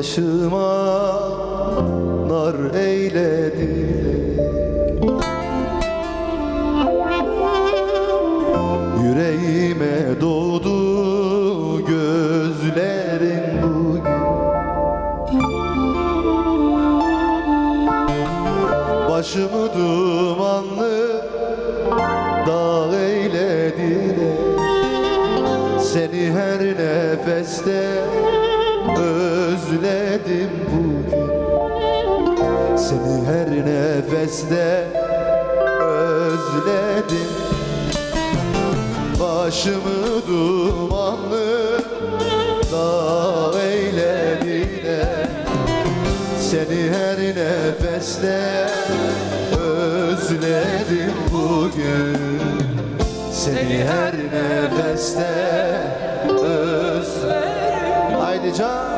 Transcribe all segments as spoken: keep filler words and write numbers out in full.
başıma nar eyledi. Yüreğime doğdu gözlerin bugün. Başımı dumanlı dağ eylediler. Seni her nefeste özledim bugün. Seni her nefeste özledim. Başımı dumanlı dağ eylediler. Seni her nefeste özledim bugün. Seni her nefeste özledim. Haydi can.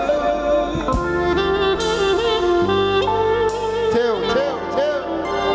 Teo, teo, teo.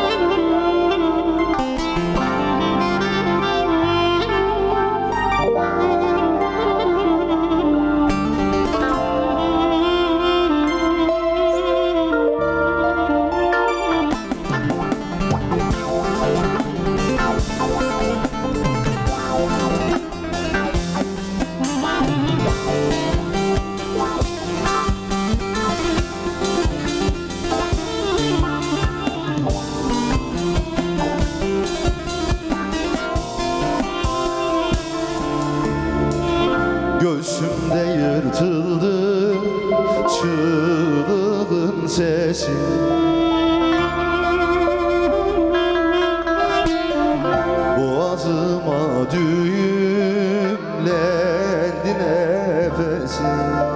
Göğsümde yırtıldı çığlığın sesi. Boğazıma düğümlendi nefesi.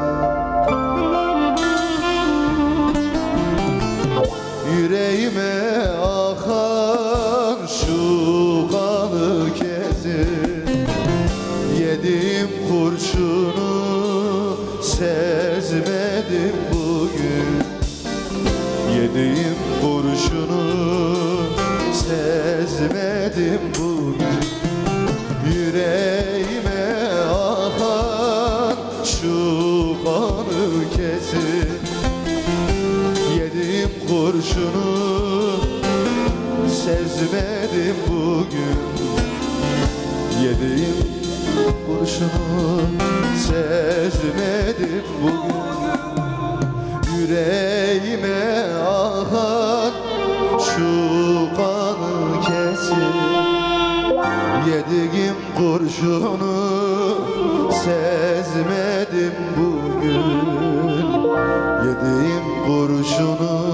Yüreğime akan şu kanı kesin. Yediğim kurşunu sezmedim bugün. Yediğim kurşunu sezmedim bugün. Yüreğime akan şu kanı kesin. Yediğim kurşunu sezmedim bugün. Yediğim kurşunu sezmedim bugün. Yüreğime akan şu kanı kesin. Yediğim kurşunu sezmedim bugün. Yediğim kurşunu.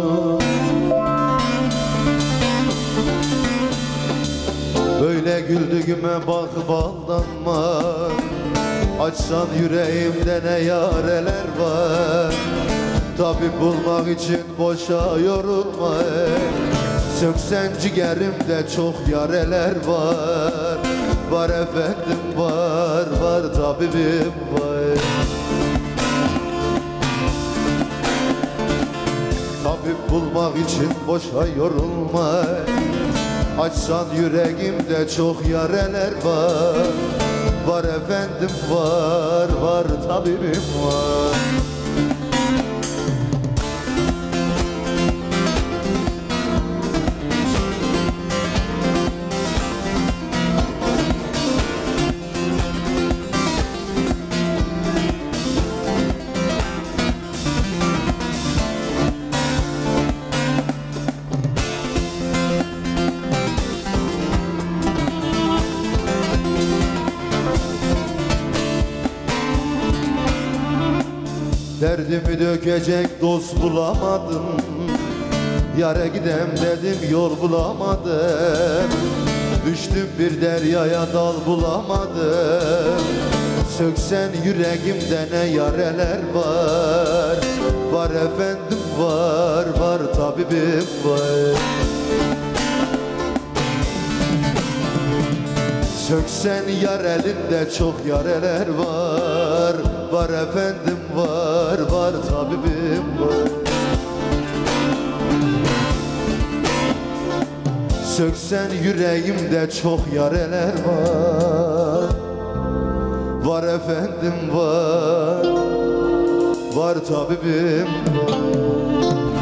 Böyle güldüğüme bak baldanma. Açsan yüreğimde ne yareler var. Tabip bulmak için boşa yorulma. Söksen ciğerimde çok yareler var. Var efendim var, var tabibim var. Tabip bulmak için boşa yorulma. Açsan yüreğimde çok yareler var. Var efendim var, var tabibim var. Derdimi dökecek dost bulamadım. Yare gidem dedim yol bulamadım. Düştüm bir deryaya dal bulamadım. Söksen yüreğimde ne yareler var. Var efendim var, var tabibim var. Söksen yar elinde çok yareler var. Var efendim var, var tabibim var. Söksen yüreğimde çok yareler var. Var efendim var, var var tabibim.